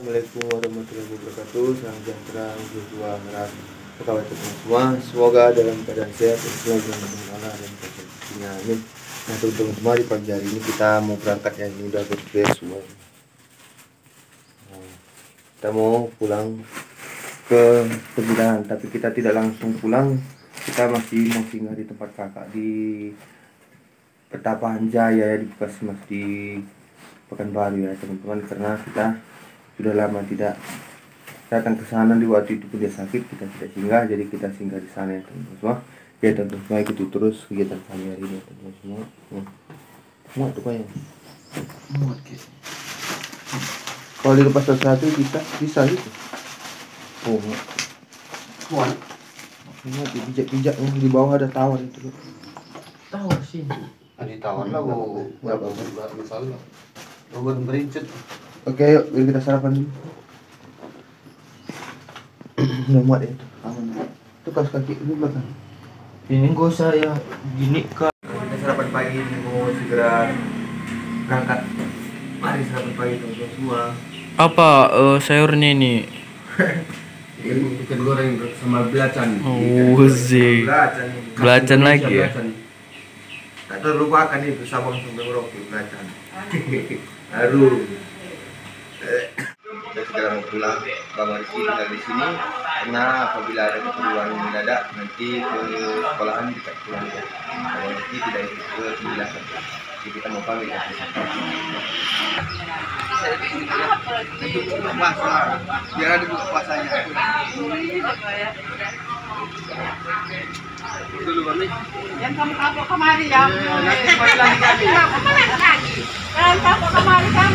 Assalamualaikum warahmatullahi wabarakatuh. Salam sejahtera untuk kawan semua. Semoga dalam keadaan sehat dan selalu dalam Allah dan kesehatannya. Amin. Nah, teman-teman semua, di pagi hari ini kita mau berangkat ya. Ini udah beres semua. Nah, kita mau pulang ke Teguran, tapi kita tidak langsung pulang. Kita masih mau singgah di tempat kakak di Petapaan Jaya di Puskesmas di Pekanbaru ya teman-teman, karena kita sudah lama tidak datang ke sana. Di waktu itu dia sakit, kita tidak singgah, jadi kita singgah di sana ya teman-teman semua. Ya teman-teman semua, ikuti terus kegiatan kami hari ini teman-teman semua. Muat tuh kayaknya. Muat gitu. Kalau dilepas satu kita bisa gitu. Oh, muat. Muat dipijak-pijak di bawah ada tawar itu. Tawar sih. Ada tawar lah, berapa masalah. Robot berincet. Oke, yuk kita sarapan dulu. Udah muat ya, aman. Itu kaos kaki dulu belakang. Ini gak usah ya, gini kak. Kita sarapan pagi ini mau segera berangkat. Mari sarapan pagi teman-teman semua. Apa sayurnya ini? Ikan goreng sama belacan. Oh sih. Belacan lagi ya. Tak terlupakan itu Sabang sampai Merauke belacan. Aduh. Kita segera mau pulang. Bang Rizky tinggal di sini karena apabila ada keperluan mendadak nanti ke sekolahan dekat pulang ya. Bang Rizky tidak ikut ke penjelasan. Jadi kita mau pamit ya. Biar ada buka puasanya. Dulu kami. Yang kamu kapok kemari ya. Nanti kembali lagi. Yang kapok kemari kamu.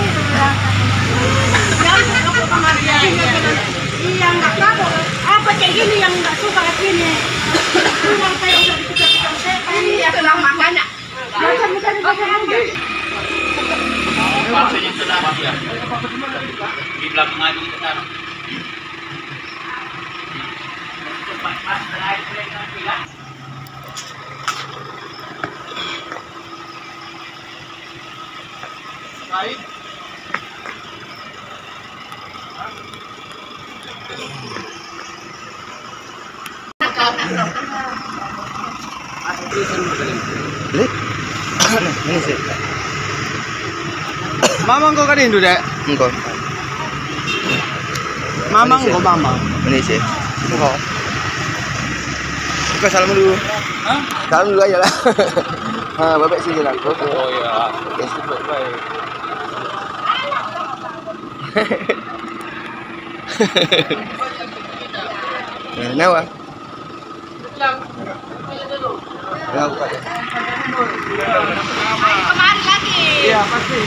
Yang kapok kemari ya. Iya nggak kapok. Apa kayak gini yang nggak suka kayak gini. Yang kayak udah dikejar-kejar saya. Iya tenang makanya. Jangan bukan aja. Bahasanya tenang ya. Di belakang aja kita taruh. Baik. Ini sih. Mamang kau kan Indo dek? Engkau. Mamang kau mamang. Ini sih. Engkau. Engkau salam dulu. Hah? Salam dulu aja lah. Ha, babak sini lah. Oh ya. Nawa. Ya, buka deh. Kemari lagi. Iya pasti.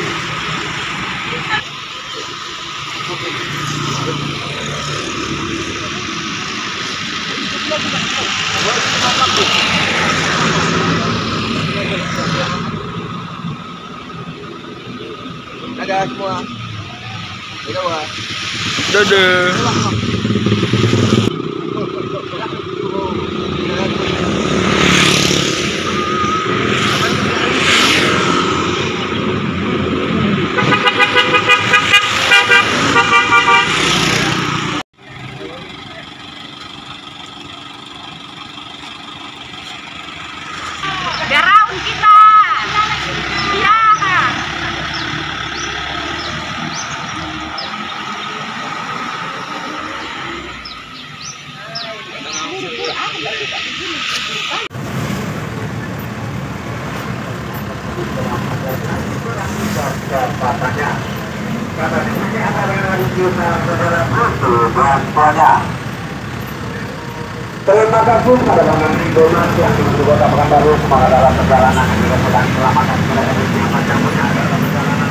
Ada semua. Dadah. Dadah. Biar raun kita. Iya. Terima kasih kepada Bang Andi Donas yang di Kota Pekanbaru. Semangat dalam perjalanan yang kita sedang selamatkan kepada macam-macam dalam perjalanan.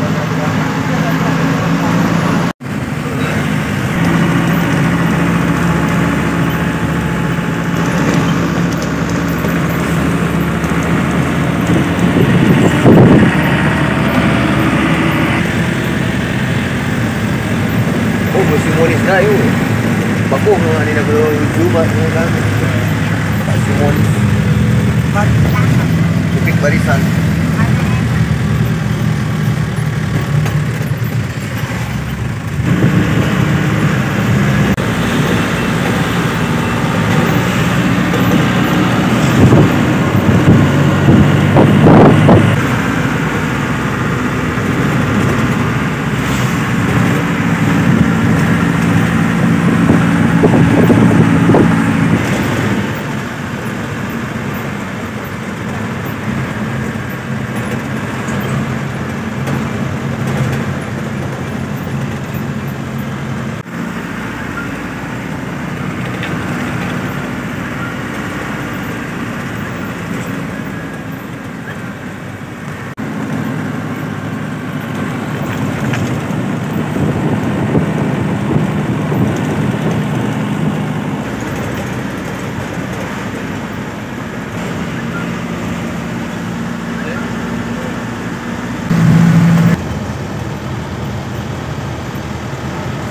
Oh, musim monis dah yuk. Bagus ni nak berjumpa dengan Pak Simon. Bukit Barisan.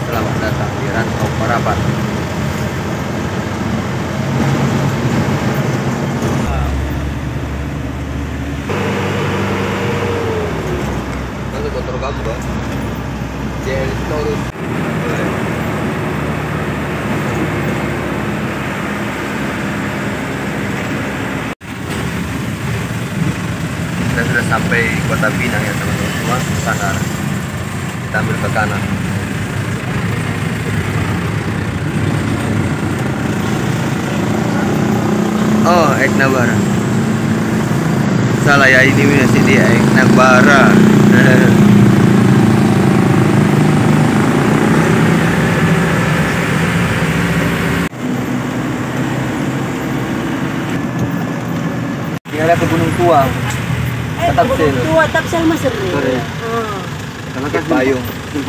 Selamat datang di Rantau Parapat. Kalau kotor gambar, jadi terus. Kita sudah sampai Kota Pinang ya teman-teman semua. Sana kita ambil ke kanan. Oh, Eknabara. Salah ya, ini masih di Eknabara. Tinggal ke Gunung Tua. Tapsel. Tua Tapsel masih. Karena kan payung.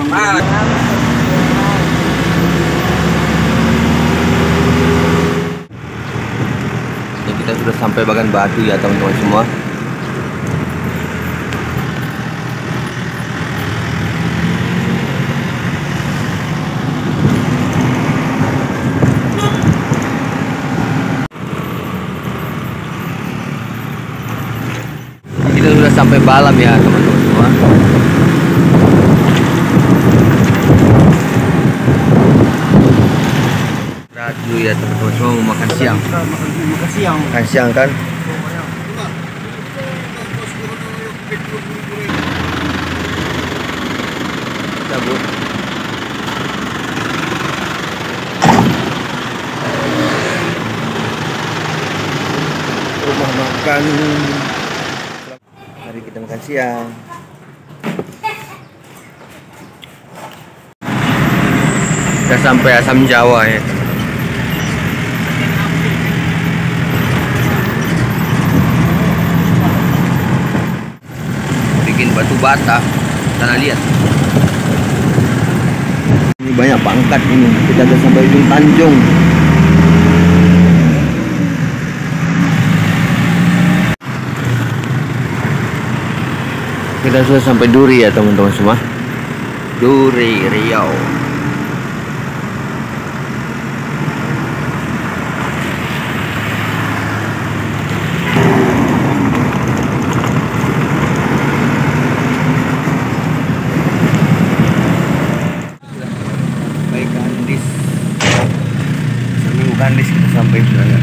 Kita sudah sampai Bagan Batu ya teman-teman semua. Kita sudah sampai Balam ya teman-teman semua. Dulu ya teman-teman semua, mau makan siang. Makan siang kan? Cabut. Rumah makan. Mari kita makan siang. Kita sampai Asam Jawa ya. Bikin batu bata, tanah liat. Ini banyak pangkat ini. Kita sudah sampai ujung Tanjung. Kita sudah sampai Duri ya teman-teman semua. Duri Riau. Gandis kita sampai sudah ya.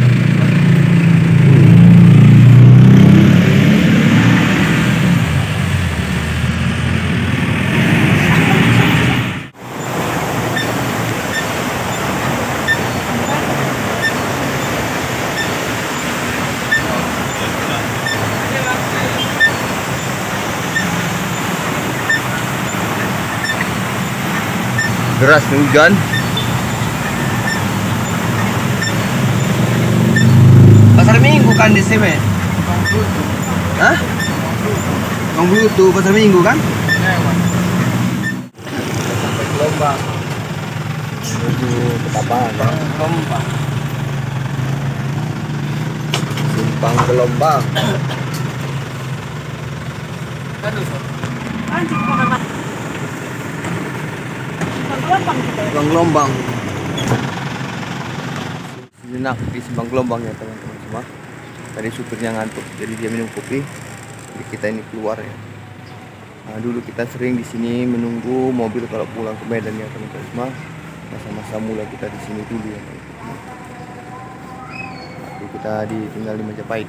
Deras hujan. Pasar Minggu kan di sini? Hah? Bang Bluetooth Pasar Minggu kan? Sampai Gelombang. Menuju Ketapang ya? Gelombang. Simpang Gelombang. Simpang Gelombang. Sejenak di Simpang Gelombang ya teman-teman semua. Tadi supirnya ngantuk, jadi dia minum kopi. Jadi kita ini keluar ya. Nah, dulu kita sering di sini menunggu mobil kalau pulang ke Medan ya teman-teman semua. Masa-masa mula kita di sini dulu ya. Jadi kita ditinggal di Majapahit.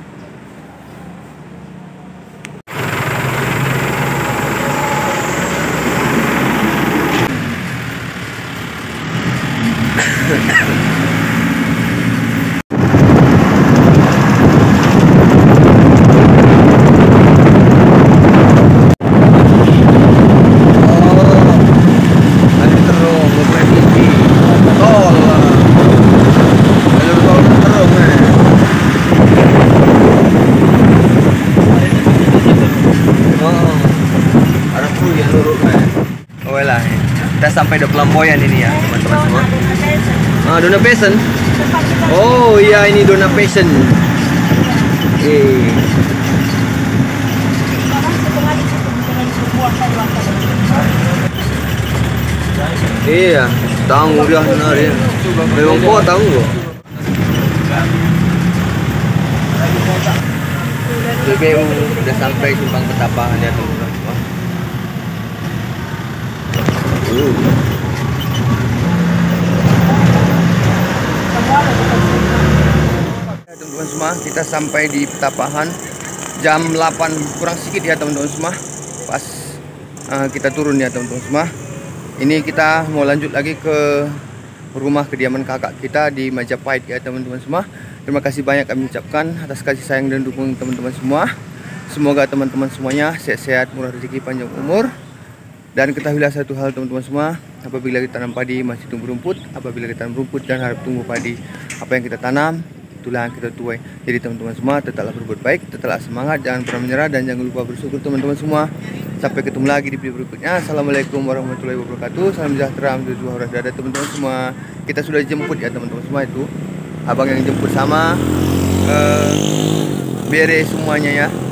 Kita sampai di Pelamboyan ini ya teman-teman semua. Ah, Dona Pesen. Oh iya, ini Dona Pesen. Iya, tangguh dia benar ya. Memang kuat tangguh. BBU udah sampai Simpang Petapangan ya teman-teman semua. Teman-teman semua, kita sampai di Petapangan jam 8 kurang sedikit ya teman-teman semua. Pas kita turun ya teman-teman semua. Ini kita mau lanjut lagi ke rumah kediaman kakak kita di Majapahit ya teman-teman semua. Terima kasih banyak kami ucapkan atas kasih sayang dan dukung teman-teman semua. Semoga teman-teman semuanya sehat-sehat, murah rezeki, panjang umur. Dan ketahuilah satu hal teman-teman semua, apabila kita tanam padi masih tumbuh rumput, apabila kita tanam rumput dan harap tumbuh padi. Apa yang kita tanam, itulah yang kita tuai. Jadi teman-teman semua, tetaplah berbuat baik, tetaplah semangat, jangan pernah menyerah, dan jangan lupa bersyukur teman-teman semua. Sampai ketemu lagi di video berikutnya. Assalamualaikum warahmatullahi wabarakatuh. Salam sejahtera, alhamdulillah, ada teman-teman semua. Kita sudah dijemput ya teman-teman semua, itu abang yang jemput sama bere semuanya ya.